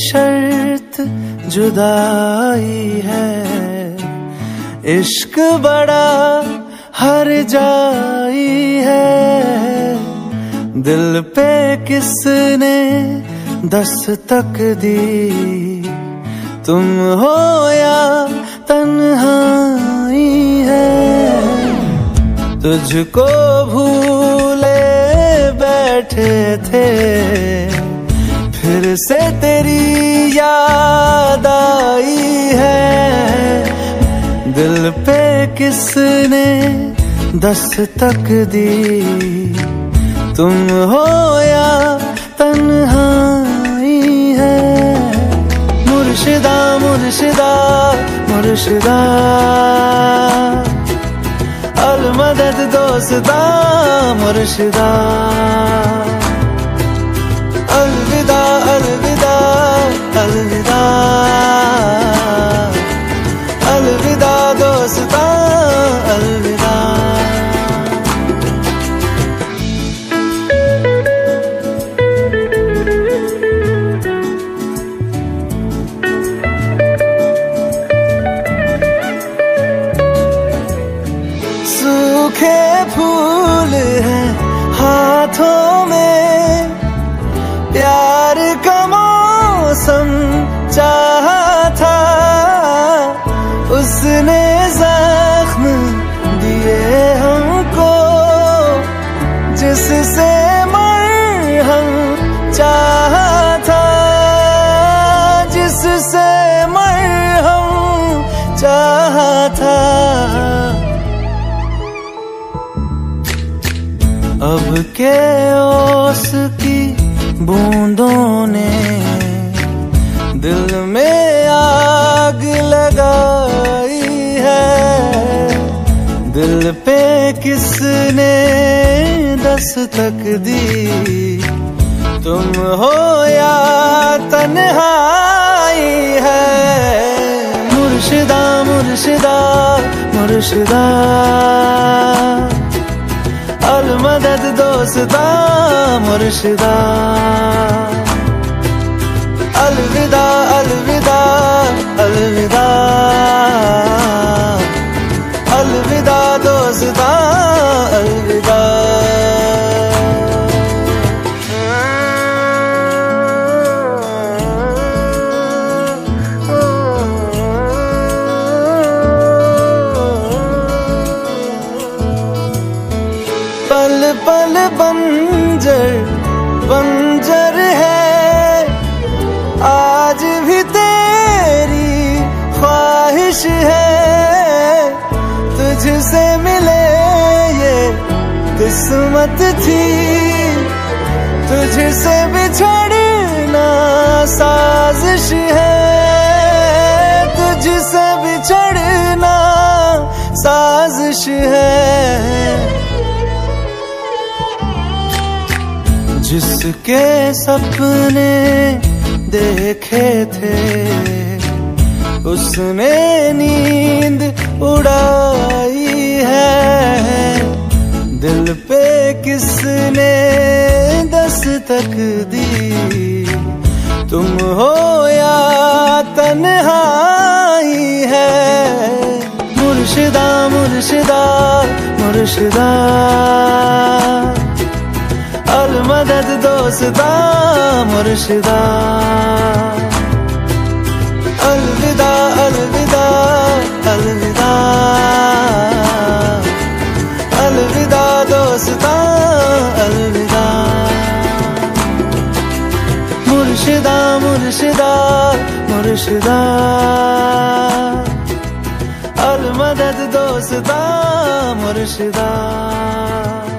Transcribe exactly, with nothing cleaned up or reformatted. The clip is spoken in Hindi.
शर्त जुदाई है, इश्क बड़ा हर जाई है। दिल पे किसने दस्तक दी, तुम हो या तन्हाई है। तुझको भूले बैठे थे, फिर से तेरी याद आई है। दिल पे किसने दस्तक दी, तुम हो या तन्हाई है। मुर्शिदा मुर्शिदा मुर्शिदा, अल मदद दोस्ता मुर्शिदा। अलविदा अलविदा अलविदा, अलविदा दोस्ता अलविदा। सूखे फूल हैं हाथों में, प्यार का मौसम चाहा था। उसने जख्म दिए हमको, जिससे मरहम चाहा था, जिससे मरहम चाहा था। अब के ओस की बूंदों ने दिल में आग लगाई है। दिल पे किसने दस्तक दी, तुम हो या तन्हाई है। मुर्शिदा मुर्शिदा मुर्शिदा, अल मदद दोस्ता मुर्शिदा। अलविदा अलविदा अलविदा, अलविदा दोस्ता अलविदा। पल पल बंजर बंजर है, आज भी तेरी ख्वाहिश है। तुझसे मिले ये किस्मत थी, तुझसे बिछड़ना साजिश है। तुझसे बिछड़ना साजिश है। जिसके सपने देखे थे, उसने नींद उड़ाई है। दिल पे किसने दस्तक दी, तुम हो या तन्हाई है। मुर्शिदा मुर्शिदा मुर्शिदा, अल मदद दोस्ता मुर्शिदा। अलविदा अलविदा अलविदा, अलविदा दोस्ता अलविदा। मुर्शिदा मुर्शिदा मुर्शिदा, अल मदद दोस्ता मुर्शिदा।